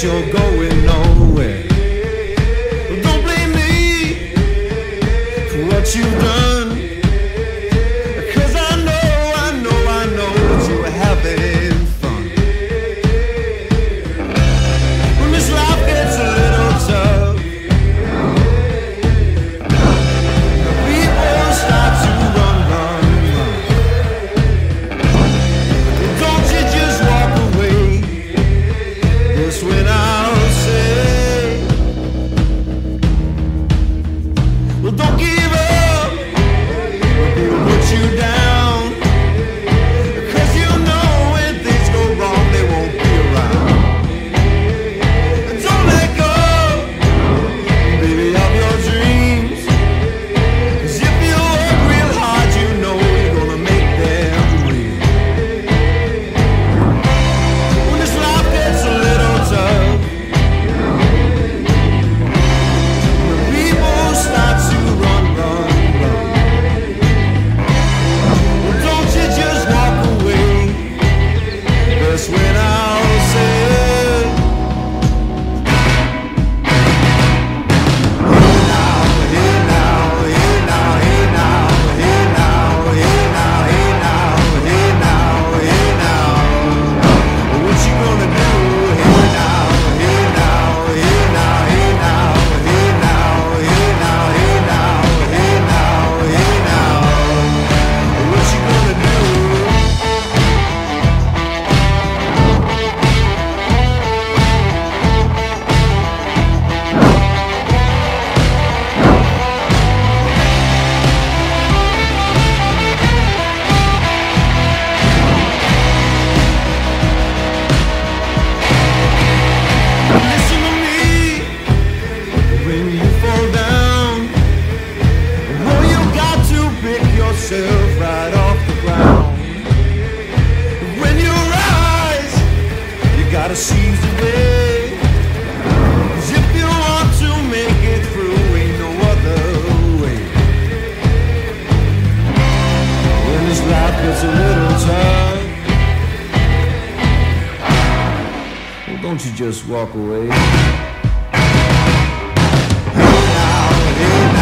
you're going nowhere. Don't blame me for what you've done, 'cause I know that you were having fun. When this life gets a little tough, people start to run. Don't you just walk away. That's when I'll say, well, don't give up when people put you down, 'cause you know when things go wrong they won't be around. Don't let go, baby, of your dreams, 'cause if you work real hard you know you're gonna make them real. When this life gets a little tough, when people start to run. Well, don't you just walk away. That's when I'll say, hey now, hey now, hey now, hey now, hey now, hey now, hey now, hey now, hey now. What you gonna do? Hey now, hey now, hey now, hey now, hey now, hey now, hey now, hey now, hey now. What you gonna do? Listen to me when you fall down. Oh, you got to pick yourself right off the ground. When you rise, you gotta seize the day. 'Cause if you want to make it through, ain't no other way. When this life gets a little tough, well, don't you just walk away. Hey now, hey